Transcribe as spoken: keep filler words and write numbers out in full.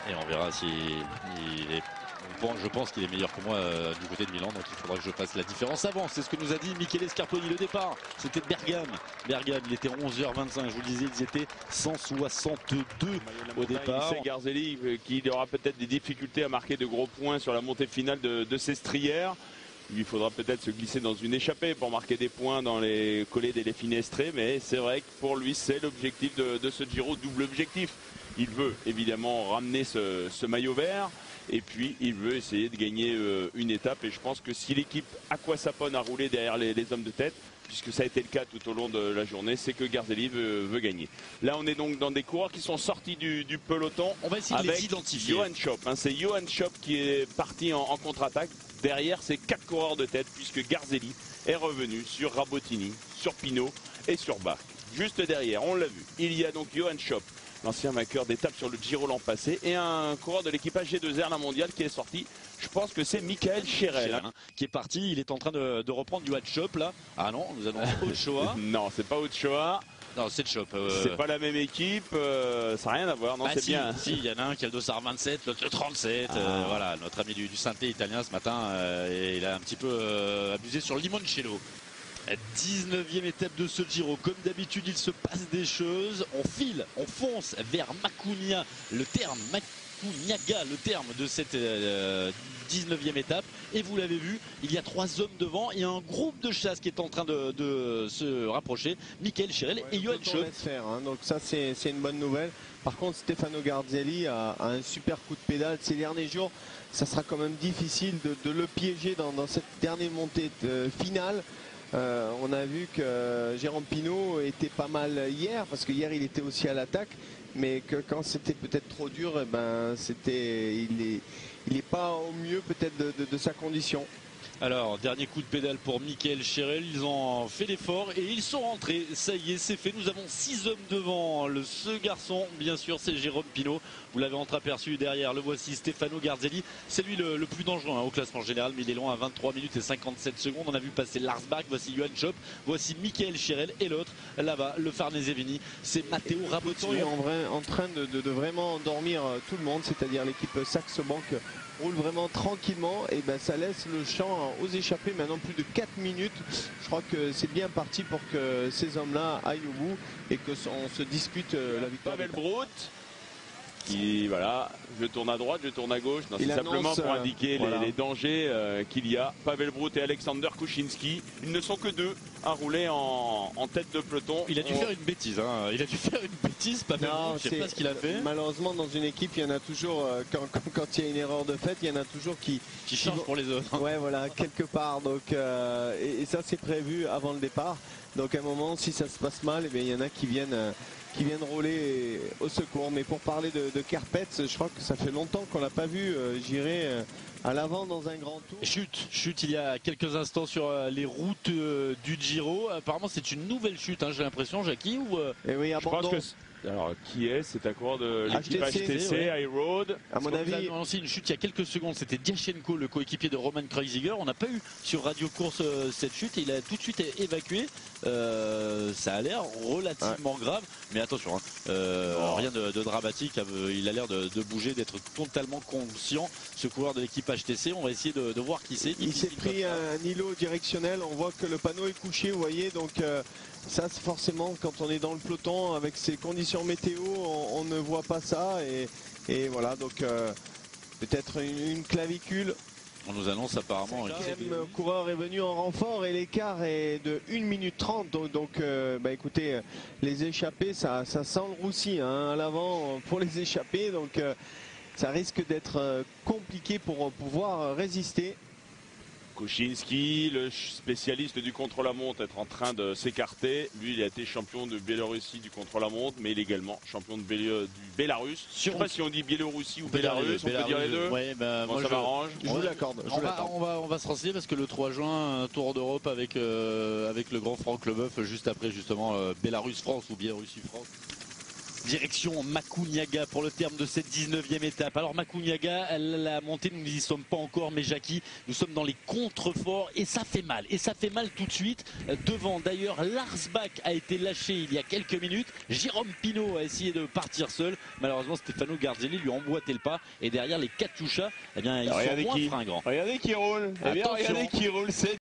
Et on verra si il est... Bon, je pense qu'il est meilleur que moi euh, du côté de Milan, donc il faudra que je fasse la différence avant. C'est ce que nous a dit Michele Scarponi. Le départ, c'était de Bergame. Bergame, il était onze heures vingt-cinq. Je vous le disais, ils étaient cent soixante-deux au départ. C'est Garzelli qui aura peut-être des difficultés à marquer de gros points sur la montée finale de, de ses strières. Il faudra peut-être se glisser dans une échappée pour marquer des points dans les collets des Finestrés. Mais c'est vrai que pour lui, c'est l'objectif de, de ce Giro, double objectif. Il veut évidemment ramener ce, ce maillot vert. Et puis il veut essayer de gagner euh, une étape. Et je pense que si l'équipe Aquasapone a roulé derrière les, les hommes de tête, puisque ça a été le cas tout au long de la journée, c'est que Garzelli veut, veut gagner. Là on est donc dans des coureurs qui sont sortis du, du peloton. On va essayer avec de les identifier. Johan Schopp, hein, c'est Johan Schopp qui est parti en, en contre-attaque. Derrière c'est quatre coureurs de tête, puisque Garzelli est revenu sur Rabotini, sur Pinot et sur Bach. Juste derrière, on l'a vu, il y a donc Johan Schopp, l'ancien vainqueur d'étape sur le Giro l'an passé, et un coureur de l'équipage G deux R, la mondiale, qui est sorti. Je pense que c'est Michael Scherel hein, qui est parti. Il est en train de, de reprendre du Schopp là. Ah non, nous avons Ochoa. Non, c'est pas Ochoa. Non, c'est Schopp. Euh... C'est pas la même équipe. Euh, ça n'a rien à voir. Non, bah, c'est si, bien. Si, il y en a un qui a le dossard vingt-sept, l'autre le trente-sept. Ah. Euh, voilà, notre ami du, du synthé italien ce matin, euh, il a un petit peu euh, abusé sur Limoncello. dix-neuvième étape de ce Giro. Comme d'habitude, il se passe des choses. On file, on fonce vers Macugna, le terme Macugnaga, le terme de cette euh, dix-neuvième étape. Et vous l'avez vu, il y a trois hommes devant. Il y a un groupe de chasse qui est en train de, de se rapprocher. Michael Scherel ouais, et Johan Schopp. Hein, donc ça, c'est une bonne nouvelle. Par contre, Stefano Garzelli a, a un super coup de pédale ces derniers jours. Ça sera quand même difficile de, de le piéger dans, dans cette dernière montée de, finale. Euh, on a vu que Jérôme Pinot était pas mal hier, parce que hier il était aussi à l'attaque, mais que quand c'était peut-être trop dur, eh ben, c'était, il est, il est pas au mieux peut-être de, de, de sa condition. Alors, dernier coup de pédale pour Michael Scherel. Ils ont fait l'effort et ils sont rentrés. Ça y est, c'est fait. Nous avons six hommes devant. Le, ce garçon, bien sûr, c'est Jérôme Pinot. Vous l'avez entreaperçu derrière. Le voici, Stefano Garzelli. C'est lui le, le plus dangereux hein, au classement général, mais il est loin à vingt-trois minutes et cinquante-sept secondes. On a vu passer Lars Bach. Voici Johan Schopp. Voici Michael Scherel. Et l'autre, là-bas, le Farnese-Vini, c'est Matteo Rabotini. Il est en, vrai, en train de, de, de vraiment endormir tout le monde, c'est-à-dire l'équipe Saxo Bank roule vraiment tranquillement et ben ça laisse le champ aux échappées. Maintenant plus de quatre minutes. Je crois que c'est bien parti pour que ces hommes-là aillent au bout et que on se dispute la victoire. Pavel Brout qui voilà, je tourne à droite, je tourne à gauche. C'est simplement pour indiquer euh, les, voilà. les dangers euh, qu'il y a. Pavel Brout et Alexander Kuchinski, ils ne sont que deux à rouler en, en tête de peloton. Il a dû On... faire une bêtise, hein. Il a dû faire une bêtise, Pavel Brout, je sais pas ce qu'il a fait. Malheureusement, dans une équipe, il y en a toujours, euh, quand, quand, quand il y a une erreur de fait, il y en a toujours qui, qui changent qui... pour les autres. Ouais, voilà, quelque part. Donc, euh, et, et ça, c'est prévu avant le départ. Donc, à un moment, si ça se passe mal, eh bien, il y en a qui viennent. Euh, qui viennent rouler au secours. Mais pour parler de, de Kerpets, je crois que ça fait longtemps qu'on l'a pas vu euh, girer euh, à l'avant dans un grand tour. Chute, chute il y a quelques instants sur euh, les routes euh, du Giro. Apparemment c'est une nouvelle chute, hein, j'ai l'impression, Jackie. Ou euh... Et oui, abandon. Je pense que alors, qui est C'est un coureur de l'équipe H T C, ouais. High Road. À mon avis, on a annoncé une chute il y a quelques secondes. C'était Diachenko, le coéquipier de Roman Kreuziger. On n'a pas eu sur Radio Course euh, cette chute et il a tout de suite évacué. Euh, ça a l'air relativement ouais. grave, mais attention, hein, euh, oh. rien de, de dramatique. Il a l'air de, de bouger, d'être totalement conscient. Ce coureur de l'équipe H T C, on va essayer de, de voir qui c'est. Il s'est pris un îlot directionnel. On voit que le panneau est couché, vous voyez. Donc euh, ça, c'est forcément quand on est dans le peloton avec ces conditions météo, on, on ne voit pas ça. Et, et voilà, donc euh, peut-être une, une clavicule. On nous annonce apparemment le coureur est venu en renfort et l'écart est de une minute trente. Donc, donc euh, bah écoutez, les échappés, ça, ça sent le roussi hein, à l'avant pour les échappés. Donc euh, ça risque d'être euh, compliqué pour pouvoir résister. Kuchinski, le spécialiste du contre-la-montre, être en train de s'écarter. Lui, il a été champion de Biélorussie du contre-la-montre, mais il est également champion de Bél du Bélarus. Je ne sais pas si on dit Biélorussie ou Bélarus, on peut dire les deux. Ouais, bah, bon, moi ça je m'arrange. Je vous l'accorde. On, on, va, on va se renseigner parce que le trois juin, un Tour d'Europe avec, euh, avec le grand Franck Leboeuf, juste après justement euh, Bélarus-France ou Biélorussie-France. Direction Macugnaga pour le terme de cette dix-neuvième étape. Alors Macugnaga, la montée, nous n'y sommes pas encore, mais Jackie, nous sommes dans les contreforts et ça fait mal. Et ça fait mal tout de suite. Devant d'ailleurs, Lars Bach a été lâché il y a quelques minutes. Jérôme Pinault a essayé de partir seul. Malheureusement, Stefano Garzelli lui a emboîté le pas. Et derrière les Katyusha, eh bien, ils regardez sont moins qui, fringants. Regardez qui roule. Eh bien, regardez qui roule. C'est